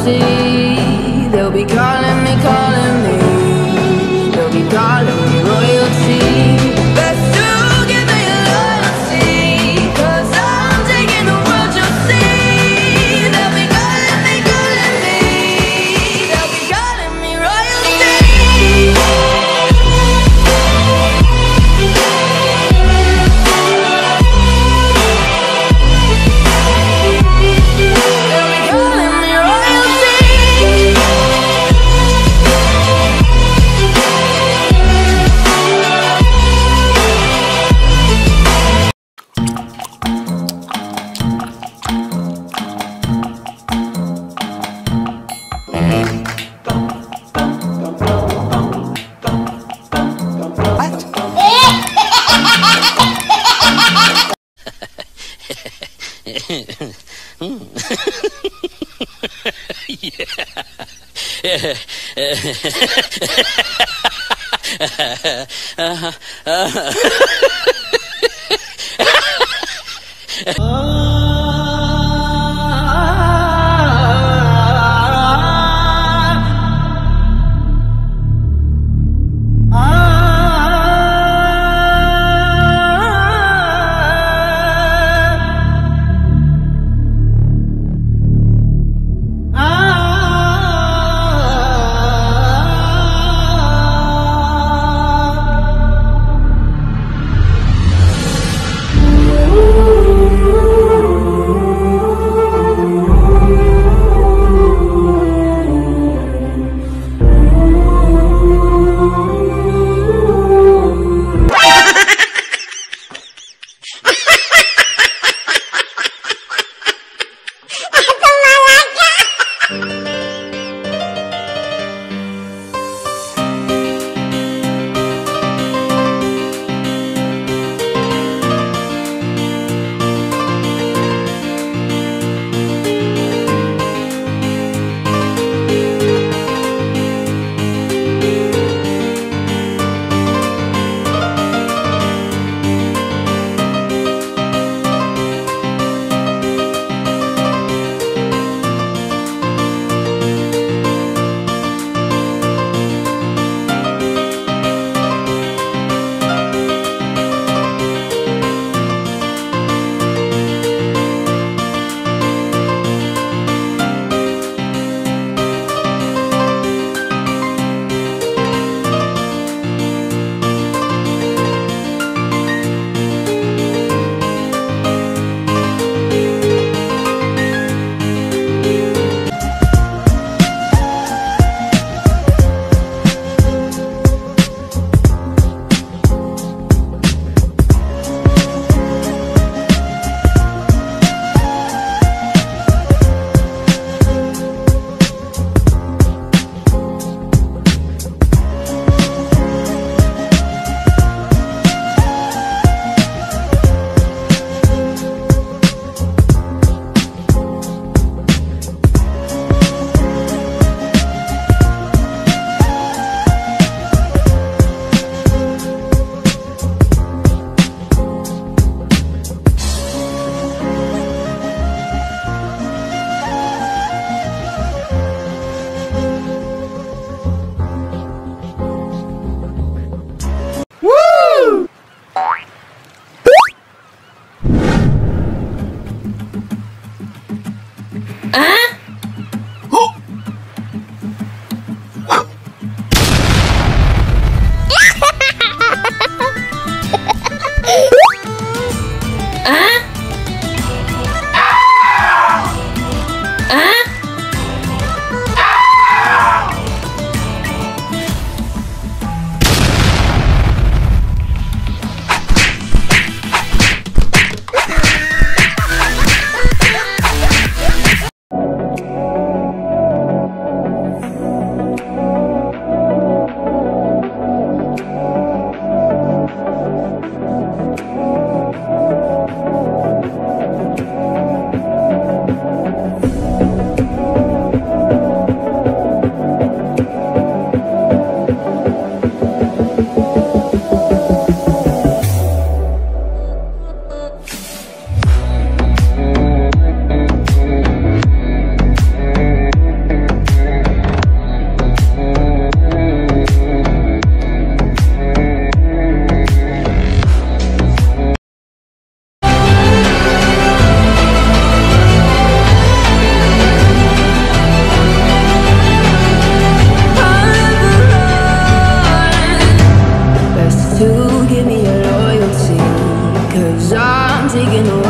royalty. They'll be calling me, calling me. They'll be calling me royalty. Best to give me loyalty, 'cause I'm taking the world, you'll see. They'll be calling me, calling me. They'll be calling me royalty.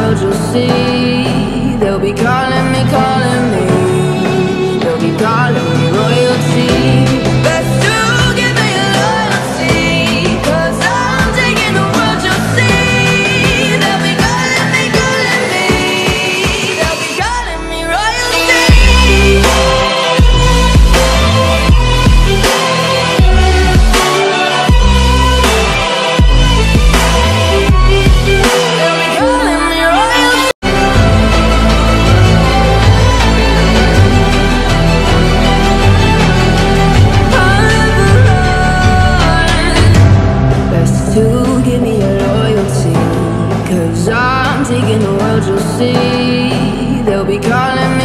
world, you'll see. They'll be calling me, calling me. They'll be calling me royalty. Best to give me your loyalty, 'cause I'm taking the world, you'll see. They'll be calling me, calling me. They'll be calling me royalty. Give me your loyalty, 'cause I'm taking the world, you'll see. They'll be calling me